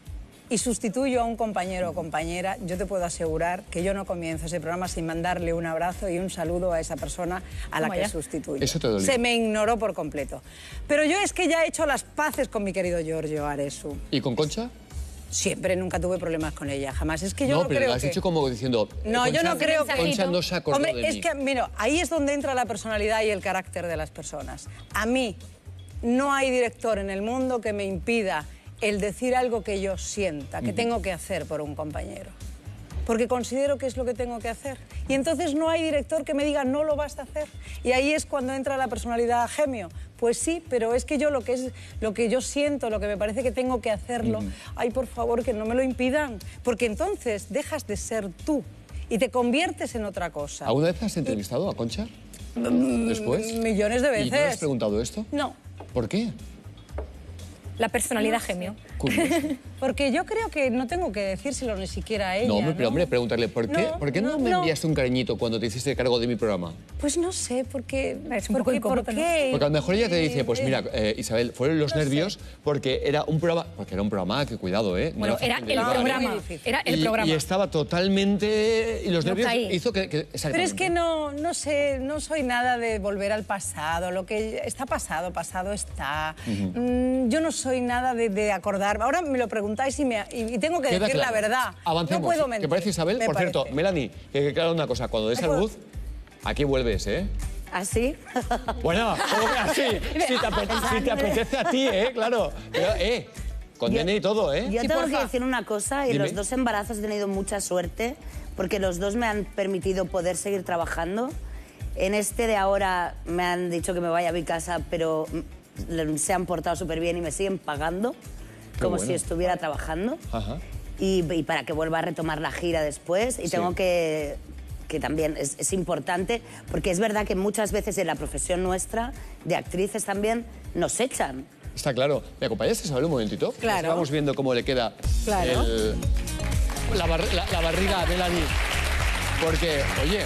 y sustituyo a un compañero o compañera, yo te puedo asegurar que yo no comienzo ese programa sin mandarle un abrazo y un saludo a esa persona a la Toma que ya. sustituyo. Eso te dolió. Se me ignoró por completo. Pero yo es que ya he hecho las paces con mi querido Giorgio Aresu. ¿Y con Concha? Siempre, nunca tuve problemas con ella, jamás. Es que yo no, no, pero creo lo has que... dicho como diciendo... No, Concha, yo no creo que... Concha no se acordó Hombre, de es mí. que, mira, ahí es donde entra la personalidad y el carácter de las personas. A mí no hay director en el mundo que me impida el decir algo que yo sienta, que tengo que hacer por un compañero. Porque considero que es lo que tengo que hacer. Y entonces no hay director que me diga, no lo vas a hacer. Y ahí es cuando entra la personalidad Gemio. Pues sí, pero es que yo lo que, es, lo que yo siento, lo que me parece que tengo que hacerlo, ay, por favor, que no me lo impidan. Porque entonces dejas de ser tú y te conviertes en otra cosa. ¿Alguna vez has entrevistado a Concha? Después. Millones de ¿Y no le has veces. preguntado esto? No. ¿Por qué? La personalidad Gemio. Curioso. Porque yo creo que no tengo que decírselo ni siquiera a ella. No, hombre, pero ¿no? hombre, preguntarle, ¿por qué No, ¿por qué no, no, me no. enviaste un cariñito cuando te hiciste cargo de mi programa? Pues no sé, porque... Es un ¿por poco qué? incómodo, ¿Por ¿no? qué? Porque a lo mejor ella te dice, pues Eh, mira, eh, Isabel, fueron los nervios porque era un programa, porque era un programa, que cuidado, ¿eh? No Bueno, era fácil de el llevar, ¿eh? programa. Era el y, programa. y estaba totalmente... Y los No nervios caí. hizo que... que- Pero es que no, no sé, no soy nada de volver al pasado. Lo que está pasado, pasado está. Ujú. Mm, yo no soy nada de, de acordar. Ahora me lo preguntáis y, me, y, y tengo que Queda decir claro. la verdad. Avancemos. No puedo mentir. ¿Te parece, Isabel? me Por parece. cierto, Melanie, que que claro una cosa, cuando des a No puedo- luz, aquí vuelves, ¿eh? ¿Así? Bueno, ¿cómo que así? Si te, apetece, si te apetece a ti, ¿eh? Claro. Pero, ¿eh? Con D N I y todo, ¿eh? Yo Sí, tengo porfa. que decir una cosa, y Dime. los dos embarazos he tenido mucha suerte, porque los dos me han permitido poder seguir trabajando. En este de ahora me han dicho que me vaya a mi casa, pero mm, se han portado súper bien y me siguen pagando, Qué como bueno. si estuviera trabajando. Ajá. Y, y para que vuelva a retomar la gira después. Y Sí. tengo que, que también es, es importante, porque es verdad que muchas veces en la profesión nuestra, de actrices también, nos echan. Está claro. ¿Me acompañaste, Isabel, un momentito? Claro. Así vamos viendo cómo le queda Claro. el- la, bar- la- la barriga a Melanie. Porque, oye,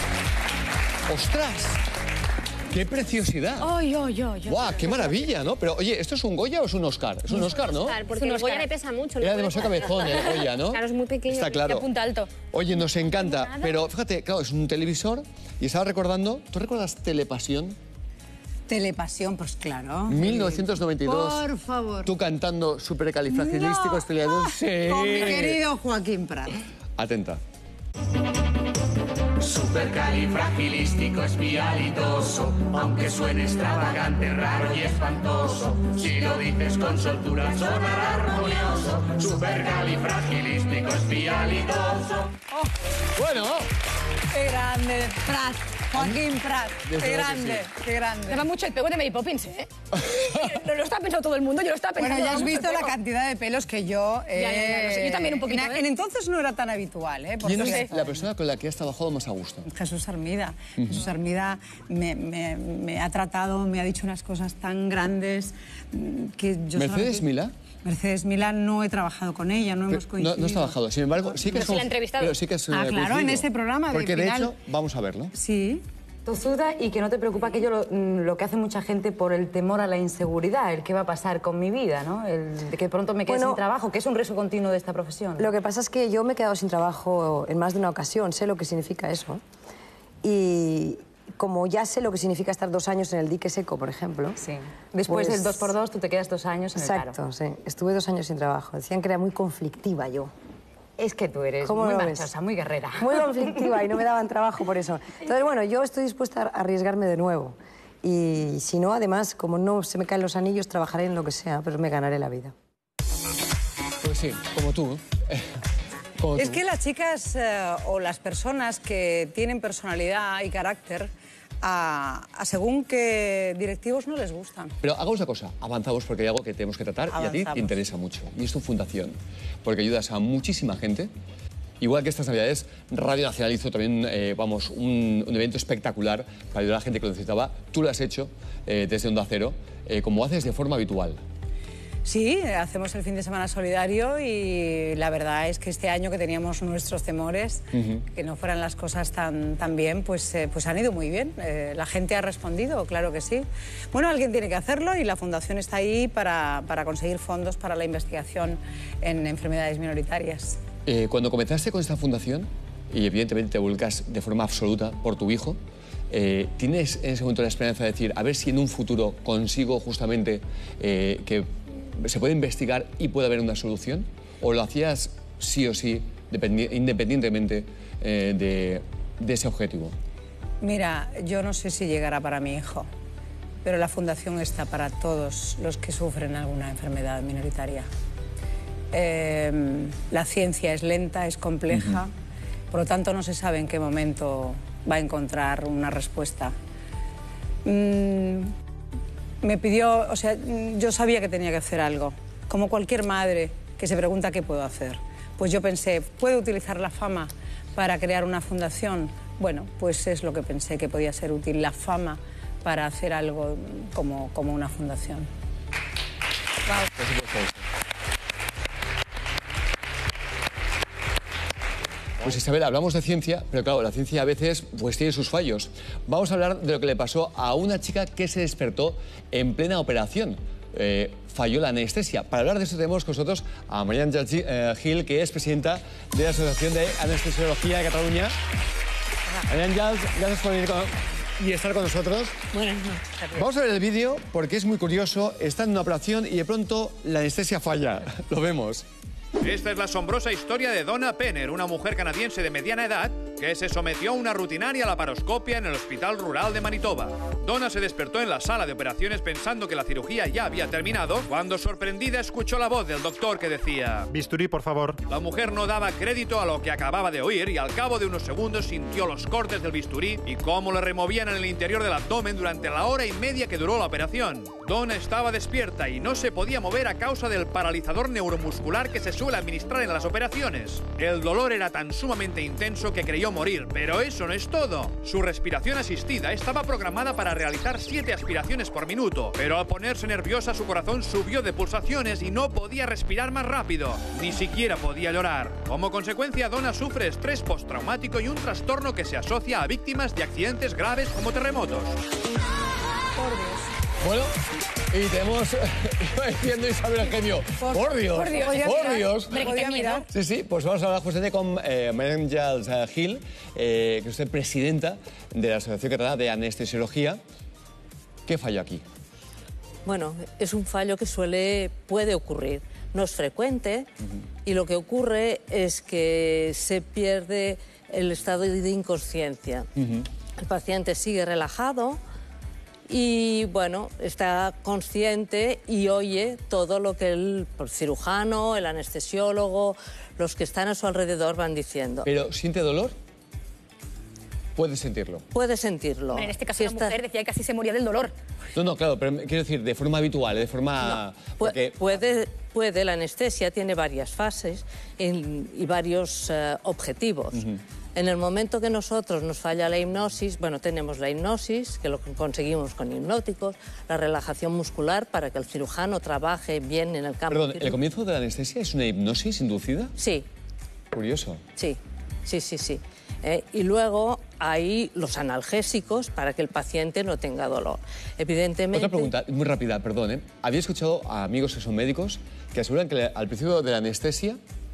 ¡ostras! ¡Qué preciosidad! Ay, ay, ay, ay. ¡Guau! ¡Qué maravilla!, ¿no? Pero, oye, ¿esto es un Goya o es un Oscar? Es un Oscar, ¿no? Oscar, porque Es un el Goya Oscar. le pesa mucho. Era le demasiado puede- cabezón el Goya, ¿no? Claro, es muy pequeño. Está Te claro. apunta alto. Oye, nos encanta. Pero fíjate, claro, es un televisor y estaba recordando... ¿Tú recuerdas Telepasión? Telepasión, pues claro. mil novecientos noventa y dos. Por favor. Tú cantando supercalifragilístico, No. especialidad. Sí. Con mi querido Joaquín Prat. Atenta. Supercalifragilístico espialidoso, aunque suene extravagante, raro y espantoso. Si lo dices con soltura sonará armonioso. Supercalifragilístico espialidoso. Bueno, Qué grande, Prat. Joaquín Prat. Desde Qué luego que grande, sí. qué grande. Me va mucho el pego de Mary Poppins, ¿eh? No lo está pensando todo el mundo, yo lo estaba pensando. Bueno, ya has mucho visto el la pego. cantidad de pelos que yo... Ya, ya, ya, lo sé. Yo también un poquito, En, ¿eh? en entonces no era tan habitual, ¿eh? Por ¿Quién es cierto. la persona con la que has trabajado más a gusto? Jesús Armida. Ujú. Jesús Armida me, me- me ha tratado, me ha dicho unas cosas tan grandes mm, que yo... ¿Mercedes solamente- Milá? Mercedes Milá no he trabajado con ella, no hemos No, coincidido. no has trabajado, sin embargo, sí que Pero es sí la he como- entrevistado. Pero sí que es, Ah, eh, claro, en coincidido. ese programa de Porque de final. hecho, vamos a verlo. Sí. Tozuda y que no te preocupa aquello lo, lo que hace mucha gente por el temor a la inseguridad, el qué va a pasar con mi vida, ¿no? El de que pronto me quede Bueno, sin trabajo, que es un riesgo continuo de esta profesión. Lo que pasa es que yo me he quedado sin trabajo en más de una ocasión, sé lo que significa eso. Y como ya sé lo que significa estar dos años en el dique seco, por ejemplo. Sí. Después pues- del dos por dos tú te quedas dos años en el paro. Exacto, sí. Estuve dos años sin trabajo. Decían que era muy conflictiva yo. Es que tú eres ¿Cómo muy lo ves? marchosa, muy guerrera. Muy conflictiva y no me daban trabajo por eso. Entonces, bueno, yo estoy dispuesta a arriesgarme de nuevo. Y si no, además, como no se me caen los anillos, trabajaré en lo que sea, pero me ganaré la vida. Pues sí, como tú. ¿eh? Como Es tú. que las chicas eh, o las personas que tienen personalidad y carácter, a, a según qué directivos no les gustan. Pero hagamos una cosa, avanzamos porque hay algo que tenemos que tratar y a ti te Avanzamos. interesa mucho. Y es tu fundación, porque ayudas a muchísima gente. Igual que estas Navidades, Radio Nacional hizo también, eh, vamos, un, un evento espectacular para ayudar a la gente que lo necesitaba. Tú lo has hecho eh, desde Onda Cero, eh, como haces de forma habitual. Sí, hacemos el fin de semana solidario y la verdad es que este año que teníamos nuestros temores, Ujú. que no fueran las cosas tan, tan bien, pues, eh, pues han ido muy bien. Eh, la gente ha respondido, claro que sí. Bueno, alguien tiene que hacerlo y la Fundación está ahí para, para conseguir fondos para la investigación en enfermedades minoritarias. Eh, cuando comenzaste con esta fundación, y evidentemente te volcas de forma absoluta por tu hijo, eh, ¿tienes en ese momento la esperanza de decir, a ver si en un futuro consigo justamente eh, que se puede investigar y puede haber una solución? ¿O lo hacías sí o sí, dependi- independientemente eh, de, de ese objetivo? Mira, yo no sé si llegará para mi hijo, pero la Fundación está para todos los que sufren alguna enfermedad minoritaria. Eh, la ciencia es lenta, es compleja, Ujú. por lo tanto no se sabe en qué momento va a encontrar una respuesta. Mm, me pidió, o sea, mm, yo sabía que tenía que hacer algo, como cualquier madre que se pregunta qué puedo hacer. Pues yo pensé, ¿puedo utilizar la fama para crear una fundación? Bueno, pues es lo que pensé, que podía ser útil la fama para hacer algo como, como una fundación. Por supuesto. Pues Isabel, hablamos de ciencia, pero claro, la ciencia a veces pues tiene sus fallos. Vamos a hablar de lo que le pasó a una chica que se despertó en plena operación. Eh, falló la anestesia. Para hablar de esto tenemos con nosotros a Marian Jalgi- eh, Gil, que es presidenta de la Asociación de Anestesiología de Cataluña. Marian Jalgi, gracias por venir con- y estar con nosotros. Bueno, Vamos a ver el vídeo porque es muy curioso. Está en una operación y de pronto la anestesia falla. Lo vemos. Esta es la asombrosa historia de Donna Penner, una mujer canadiense de mediana edad que se sometió a una rutinaria laparoscopia en el Hospital Rural de Manitoba. Donna se despertó en la sala de operaciones pensando que la cirugía ya había terminado, cuando sorprendida escuchó la voz del doctor que decía: Bisturí, por favor. La mujer no daba crédito a lo que acababa de oír y al cabo de unos segundos sintió los cortes del bisturí y cómo le removían en el interior del abdomen durante la hora y media que duró la operación. Donna estaba despierta y no se podía mover a causa del paralizador neuromuscular que se suele administrar en las operaciones. El dolor era tan sumamente intenso que creyó morir, pero eso no es todo. Su respiración asistida estaba programada para realizar siete aspiraciones por minuto, pero al ponerse nerviosa su corazón subió de pulsaciones y no podía respirar más rápido, ni siquiera podía llorar. Como consecuencia, Donna sufre estrés postraumático y un trastorno que se asocia a víctimas de accidentes graves como terremotos. Bueno, y tenemos, iba diciendo Isabel Eugenio, por, por Dios, por Dios, por Dios. Hombre, que qué miedo. Sí, sí, pues vamos a hablar justamente con eh, Marian Jalgi Gil, eh, que es usted presidenta de la Asociación Catalana de Anestesiología. ¿Qué falló aquí? Bueno, es un fallo que suele, puede ocurrir. No es frecuente y lo que ocurre es que se pierde el estado de inconsciencia. El paciente sigue relajado y, bueno, está consciente y oye todo lo que el cirujano, el anestesiólogo, los que están a su alrededor van diciendo. ¿Pero siente dolor? Puedes sentirlo. Puede sentirlo. Hombre, en este caso Si la está- mujer decía que casi se moría del dolor. No, no, claro, pero quiero decir, de forma habitual, de forma... Pu- porque- Puede, puede, la anestesia tiene varias fases en- y varios eh, objetivos. En el momento que nosotros nos falla la hipnosis, bueno, tenemos la hipnosis, que lo conseguimos con hipnóticos, la relajación muscular para que el cirujano trabaje bien en el campo. Perdón, ¿el quirúrgico. comienzo de la anestesia es una hipnosis inducida? Sí, Curioso. sí, sí, sí, sí. Eh, y luego hay los analgésicos para que el paciente no tenga dolor. Evidentemente... Otra pregunta, muy rápida, perdón, ¿eh? Había escuchado a amigos que son médicos que aseguran que al principio de la anestesia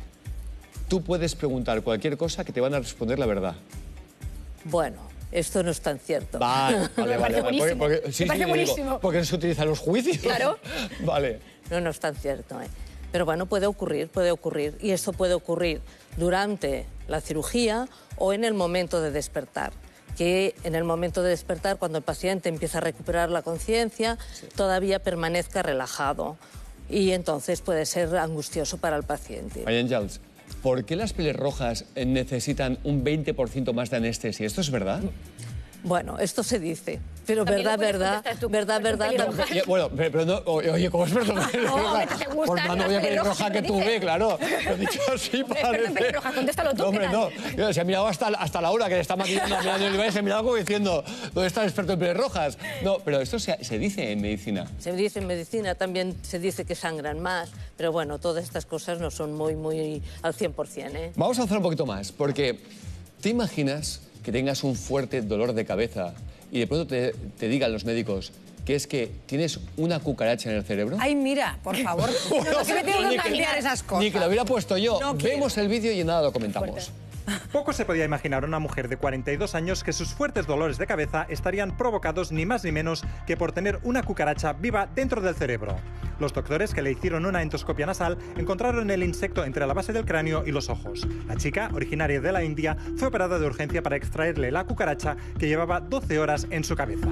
tú puedes preguntar cualquier cosa que te van a responder la verdad. Bueno, esto no es tan cierto. Vale, vale, vale. vale. Porque, porque- sí, Me parece sí, digo, buenísimo. porque no se utilizan los juicios. Claro. Vale. No, no es tan cierto. ¿eh? Pero bueno, puede ocurrir, puede ocurrir. Y esto puede ocurrir durante la cirugía o en el momento de despertar. Que en el momento de despertar, cuando el paciente empieza a recuperar la conciencia, todavía permanezca relajado. Y entonces puede ser angustioso para el paciente. María Àngels, ¿por qué las pieles rojas necesitan un veinte por ciento más de anestesia? ¿Esto es verdad? Bueno, esto se dice. Pero También verdad, lo puedes verdad, contestar tú, verdad, porque verdad. pelirroja. también. Oye, bueno, pero, pero no, oye, oye, ¿cómo es verdad? No, que te gustan Por mano las voy a pelirrojas, pelirroja que lo tuve, dices. claro. Lo he dicho así, Hombre, experto en parece. pelirroja, contéstalo tú, No, hombre, ¿qué no. tal? Yo, se ha mirado hasta, hasta Laura, que le está maquillando a Melanie Olivares, se ha mirado como diciendo, ¿dónde está el experto en pelirrojas? No, pero esto se, se dice en medicina. Se dice en medicina, también se dice que sangran más, pero bueno, todas estas cosas no son muy, muy al cien por cien, ¿eh? Vamos a avanzar un poquito más, porque ¿te imaginas que tengas un fuerte dolor de cabeza y de pronto te, te digan los médicos que es que tienes una cucaracha en el cerebro? Ay, mira, por favor. Bueno, No, que me tengo ni que que- plantear esas cosas. Ni que lo hubiera puesto yo. No quiero. Vemos el vídeo y en nada lo comentamos. Poco se podía imaginar una mujer de cuarenta y dos años que sus fuertes dolores de cabeza estarían provocados ni más ni menos que por tener una cucaracha viva dentro del cerebro. Los doctores que le hicieron una endoscopia nasal encontraron el insecto entre la base del cráneo y los ojos. La chica, originaria de la India, fue operada de urgencia para extraerle la cucaracha que llevaba doce horas en su cabeza.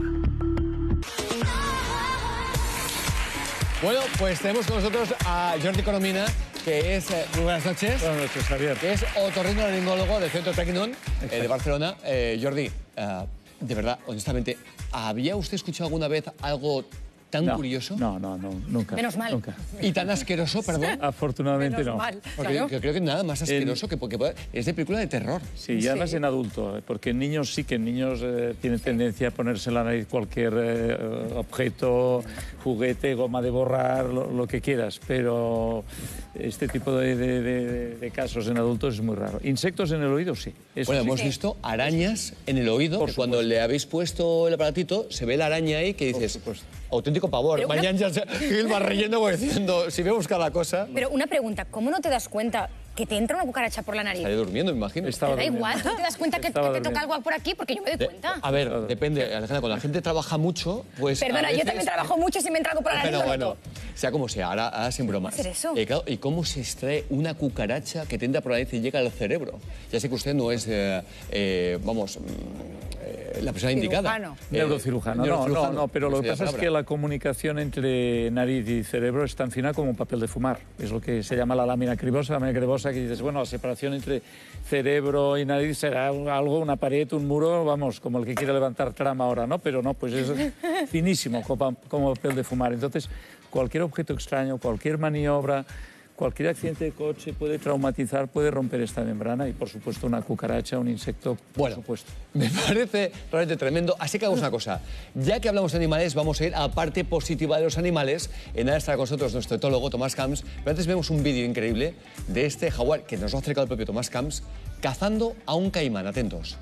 Bueno, pues tenemos con nosotros a Jordi Coromina, que es... eh, muy buenas noches. Buenas noches, Javier. Que es otorrinolaringólogo del Centro Tecnon eh, de Barcelona. Eh, Jordi, eh, de verdad, honestamente, ¿había usted escuchado alguna vez algo tan No, curioso? No, no, no, nunca. Menos mal. Nunca. ¿Y tan asqueroso, perdón? Afortunadamente Menos no. mal, Porque claro. yo creo que nada más asqueroso que porque puede- es de película de terror. Sí, y además en adulto, eh, porque en niños sí que en niños eh, tienen tendencia a ponerse en la nariz cualquier eh, objeto, juguete, goma de borrar, lo, lo que quieras, pero este tipo de, de- de- de casos en adultos es muy raro. Insectos en el oído, sí. Eso Bueno, sí. hemos visto arañas en el oído, que cuando le habéis puesto el aparatito, se ve la araña ahí que dices, auténtico pavor. Pero una- Mañana ya se- Gil va reyendo como diciendo, si vemos cada cosa... Pero una pregunta, ¿cómo no te das cuenta que te entra una cucaracha por la nariz? Estaré durmiendo, me imagino. Te da igual, ¿tú te das cuenta que, que te Estaba toca durmiendo. algo por aquí? Porque yo me doy De- cuenta. a ver, depende, Alejandra, cuando la gente trabaja mucho, pues... a Perdona, yo veces- también trabajo mucho y si me entra algo por la nariz. Bueno, lo bueno, noto. sea como sea, ahora, ahora sin bromas. ¿Hacer eso? Eh, claro, ¿y cómo se extrae una cucaracha que te entra por la nariz y llega al cerebro? Ya sé que usted no es, eh, eh, vamos, mm, eh, la persona indicada. Cirujano. Eh, Neurocirujano. No, no, neurocirujano, no, pero lo que sería pasa es palabra. que la comunicación entre nariz y cerebro es tan fina como un papel de fumar. Es lo que se llama la lámina cribosa, la lámina cribosa, que dices, bueno, la separación entre cerebro y nariz será algo, una pared, un muro, vamos, como el que quiere levantar trama ahora, ¿no? Pero no, pues es finísimo como, como papel de fumar. Entonces, cualquier objeto extraño, cualquier maniobra, cualquier accidente de coche puede traumatizar, puede romper esta membrana y, por supuesto, una cucaracha, un insecto, por Bueno, supuesto. Me parece realmente tremendo. Así que hagamos una cosa. Ya que hablamos de animales, vamos a ir a la parte positiva de los animales. En nada estará con nosotros nuestro etólogo, Tomás Camps. Pero antes vemos un vídeo increíble de este jaguar que nos lo ha acercado el propio Tomás Camps, cazando a un caimán. Atentos.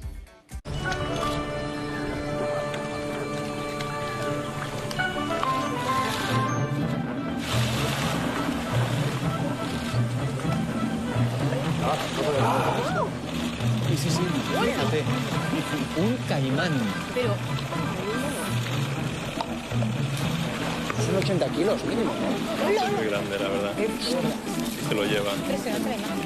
Sí, sí, sí. Fíjate. Un caimán. Pero, Son ochenta kilos mínimo, ¿no? Muy grande, la verdad. Sí se lo llevan. impresionante la imagen.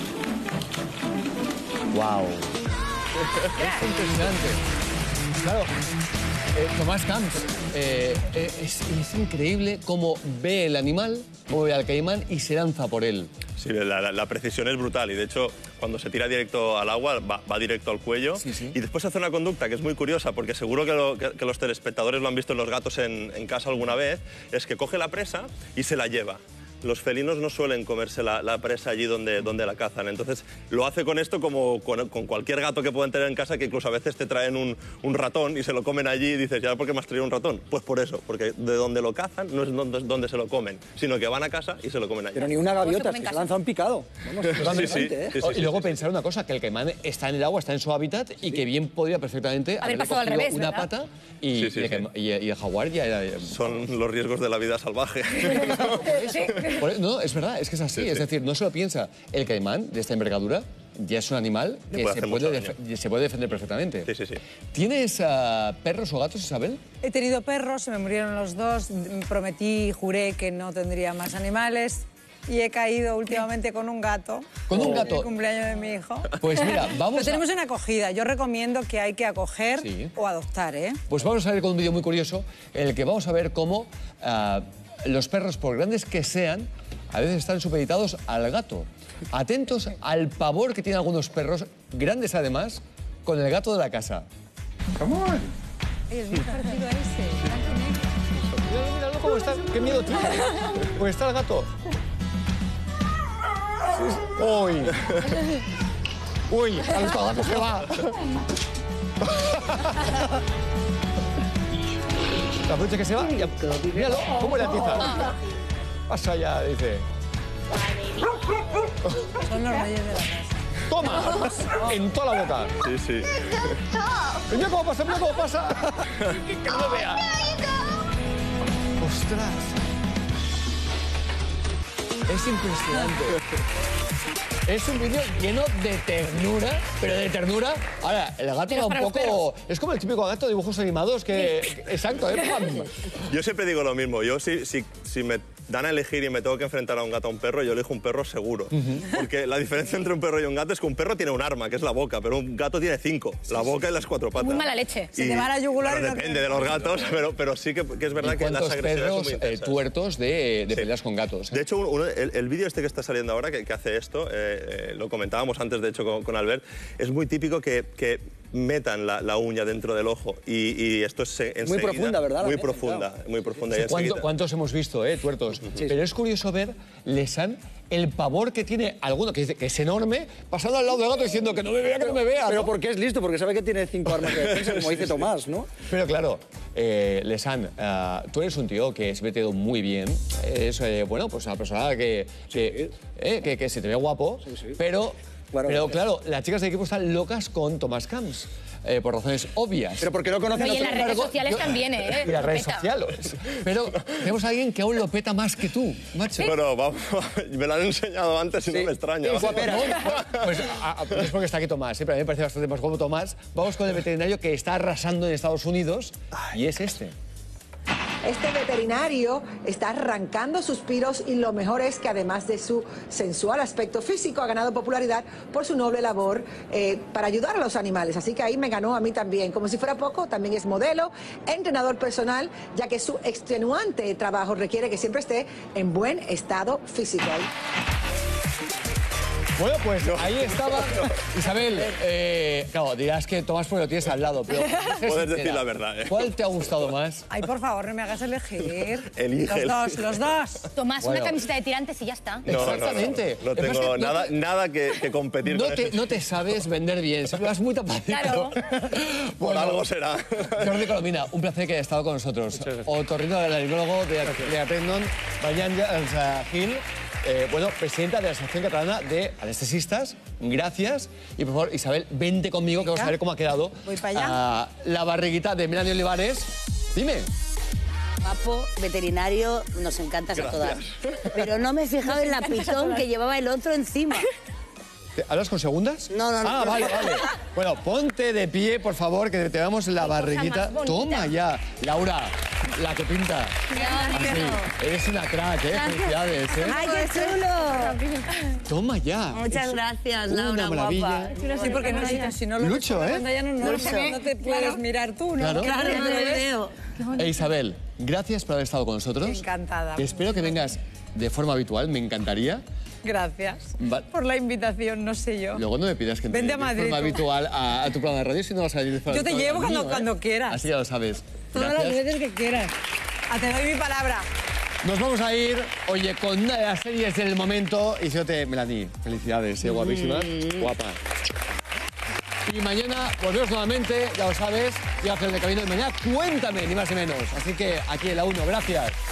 ¡Wow! Es impresionante. Claro, eh, Tomás Camps, eh, eh, es, es increíble cómo ve el animal, cómo ve al caimán y se lanza por él. Sí, la, la, la precisión es brutal y de hecho cuando se tira directo al agua va, va directo al cuello sí, sí. y después hace una conducta que es muy curiosa porque seguro que, lo, que, que los telespectadores lo han visto en los gatos en, en casa alguna vez, es que coge la presa y se la lleva. Los felinos no suelen comerse la, la presa allí donde, donde la cazan. Entonces, lo hace con esto como con, con cualquier gato que puedan tener en casa, que incluso a veces te traen un, un ratón y se lo comen allí y dices, ¿ya por qué me has traído un ratón? Pues por eso, porque de donde lo cazan no es donde, donde se lo comen, sino que van a casa y se lo comen allí. Pero ni una gaviota, se, se lanza un picado. Vamos, sí, sí, ¿eh? sí, sí, y luego pensar una cosa, que el caimán está en el agua, está en su hábitat y que bien podría perfectamente haber pasado al revés, una ¿verdad? pata y, Sí, sí, y, el, sí. y, y el jaguar ya era... Son los riesgos de la vida salvaje. Por- no, es verdad, es que es así. Sí, sí. Es decir, no se lo piensa. El caimán de esta envergadura ya es un animal que puede se hacer puede, mucho def- se puede defender perfectamente. Sí, sí, sí. ¿Tienes uh, perros o gatos, Isabel? He tenido perros, se me murieron los dos, prometí, juré que no tendría más animales y he caído últimamente con un gato. ¿Con un gato? El cumpleaños de mi hijo. Pues mira, vamos Lo tenemos a... en acogida. Yo recomiendo que hay que acoger Sí. o adoptar, ¿eh? Pues vamos a ver con un vídeo muy curioso en el que vamos a ver cómo uh, los perros, por grandes que sean, a veces están supeditados al gato. Atentos al pavor que tienen algunos perros, grandes además, con el gato de la casa. Come on. Es muy parecido a ese. blanco y negro. Míralo, míralo cómo está. Qué miedo tiene. Pues está el gato. Uy. Uy, a los gatos se va. La brocha que se va. Ya, míralo, cómo le atiza. Pasa ya, dice. Son los reyes de la casa. ¡Toma! En toda la boca. Sí, sí. Mira cómo pasa, mira cómo pasa. Que no lo vea. ¡Ostras! Es impresionante. Es un vídeo lleno de ternura, pero de ternura. Ahora, el gato va un poco... Es como el típico gato de dibujos animados que... Exacto, ¿eh? Yo siempre digo lo mismo. Yo si, si, si me dan a elegir y me tengo que enfrentar a un gato o a un perro, yo elijo un perro seguro. Porque la diferencia entre un perro y un gato es que un perro tiene un arma, que es la boca, pero un gato tiene cinco, la boca y las cuatro patas. Muy mala leche. Se te va la yugular Bueno, y no depende de los gatos, pero, pero sí que, que es verdad ¿Y que las cuántos agresiones son perros muy eh, intensas. tuertos de, de peleas con gatos? eh? De hecho, uno- el, el vídeo este que está saliendo ahora, que, que hace esto, eh, eh, lo comentábamos antes, de hecho, con, con Albert, es muy típico que, que metan la, la uña dentro del ojo y, y esto es eh, Muy enseguida- profunda, ¿verdad? La Muy meten, profunda, claro. muy profunda. y Sí, ¿cuánto- enseguida- ¿Cuántos hemos visto, eh, tuertos? Pero es curioso ver, Lesan, el pavor que tiene alguno, que es, que es enorme, pasando al lado del gato diciendo que no me vea, que no me vea. Pero ¿no? porque es listo, porque sabe que tiene cinco armas de defensa, como dice Tomás, ¿no? Pero claro, eh, Lesan, eh, tú eres un tío que siempre te ha ido muy bien. Es, eh, bueno, pues una persona que, que, eh, que, que se te ve guapo, pero, Bueno, pero gracias. claro, las chicas del equipo están locas con Tomás Camps. eh, por razones obvias. Pero porque no conocen No, y en Sin las redes embargo, sociales yo- también, ¿eh? Y las Lo redes peta. sociales. Pero tenemos a alguien que aún lo peta más que tú, macho. Bueno, vamos, me lo han enseñado antes y no me extraña. Sí, guapera. Pues a- a- es porque está aquí Tomás, ¿eh? Pero a mí me parece bastante más guapo Tomás. Vamos con el veterinario que está arrasando en Estados Unidos y es este. Este veterinario está arrancando suspiros y lo mejor es que además de su sensual aspecto físico ha ganado popularidad por su noble labor eh, para ayudar a los animales. Así que ahí me ganó a mí también. Como si fuera poco, también es modelo, entrenador personal, ya que su extenuante trabajo requiere que siempre esté en buen estado físico. Bueno, pues ahí estaba Isabel. Eh, claro, dirás que Tomás porque lo tienes al lado, pero... Puedes decir la verdad, ¿eh? ¿Cuál te ha gustado más? Ay, por favor, no me hagas elegir. Elige. Los dos, los dos. Tomás, Bueno. una camiseta de tirantes y ya está. No, no, no, Exactamente. No, Lo que pasa es tengo que no nada, te- nada que, que competir No con te, eso. no te sabes vender bien, siempre vas muy tapadito. Claro. Por algo será. Jordi Colomina, un placer que haya estado con nosotros. Otorrino del laringólogo de, de Atendon, Bayanja Gil, eh, bueno, presidenta de la Asociación Catalana de Anestesistas. Gracias. Y por favor, Isabel, vente conmigo que vamos a ver cómo ha quedado Voy para allá. ah, la barriguita de Melanie Olivares. Dime. Guapo, veterinario, nos encantas a todas. Pero no me he fijado en la pitón que llevaba el otro encima. ¿Te- ¿Hablas con segundas? No, no, no. Ah, vale, vale. Bueno, ponte de pie, por favor, que te damos la barriguita. más bonita. Toma ya. Laura, la que pinta. Así. Eres una crack, ¿eh? Felicidades, ¿eh? ¡Ay, qué chulo! Toma ya. Muchas Es gracias, una Laura, maravilla. guapa. Sí, porque no, si no lo Lucho, ves por la ¿eh? pantalla, no, no, Lucho. no te puedes Claro. mirar tú, ¿no? Claro. Claro, no te veo. E Isabel, gracias por haber estado con nosotros. Encantada. Espero que vengas de forma habitual, me encantaría. Gracias Va- por la invitación, no sé yo. Luego no me pidas que Vente de a Madrid, forma tú. habitual a, a tu programa de radio si no vas a ir de forma Yo te habitual llevo al cuando, mío, ¿eh? cuando quieras. Así ya lo sabes. Todas las Gracias. veces que quieras. Ah, te doy mi palabra. Nos vamos a ir, oye, con una de las series del momento. Y yo te, Melanie, felicidades, ¿eh? Guapísima. Guapa. Y mañana volvemos nuevamente, ya lo sabes, y a hacer el camino de mañana. Cuéntame, ni más ni menos. Así que aquí en la uno, gracias.